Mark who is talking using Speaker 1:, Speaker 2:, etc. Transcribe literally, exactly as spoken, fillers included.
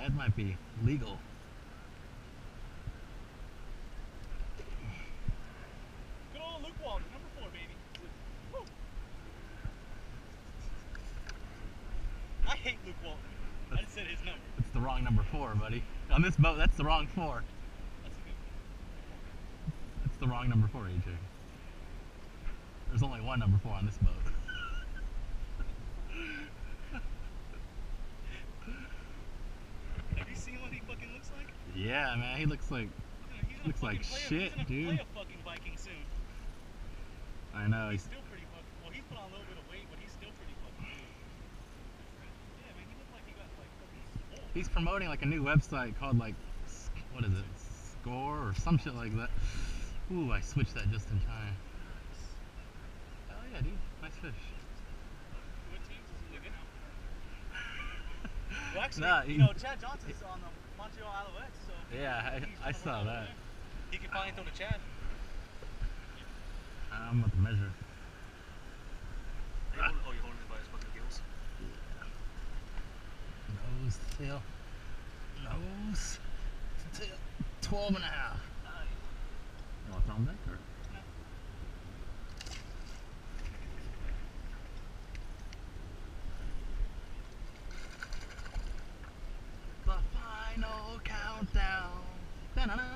Speaker 1: that might be legal.
Speaker 2: Good old Luke Walton, number four, baby. Woo. I hate Luke Walton. I just said his number.
Speaker 1: It's the wrong number four, buddy. On this boat, that's the wrong four.
Speaker 2: That's a good one.
Speaker 1: That's the wrong number four, A J. There's only one number four on this boat.
Speaker 2: Have you seen what he fucking looks like?
Speaker 1: Yeah, man, he looks like
Speaker 2: He's gonna
Speaker 1: looks like
Speaker 2: play a,
Speaker 1: shit,
Speaker 2: he's
Speaker 1: dude.
Speaker 2: Play a fucking Viking soon.
Speaker 1: I know.
Speaker 2: He's
Speaker 1: He's,
Speaker 2: still pretty fucking. Well, he's put on a little bit of weight, but he's still pretty fucking good. Yeah, man, he looked like he got like fucking swole.
Speaker 1: he's promoting like a new website called like, what is it, Score or some shit like that. Ooh, I switched that just in time. Oh yeah, dude, nice fish.
Speaker 2: What teams is he looking at? Well, actually,
Speaker 1: Nah,
Speaker 2: you
Speaker 1: he-
Speaker 2: know, Chad Johnson's on the Montreal Alouettes, so
Speaker 1: Yeah,
Speaker 2: he's
Speaker 1: I, I
Speaker 2: gonna
Speaker 1: saw
Speaker 2: work out
Speaker 1: that.
Speaker 2: there. He can finally throw to Chad.
Speaker 1: I'm about to measure.
Speaker 2: Are you holding, oh, you're holding it by his fucking gills?
Speaker 1: Nose, tail, nose, tail, twelve and a half.
Speaker 2: Nice.
Speaker 1: You want to throw him back or? The final countdown. Da-na-na.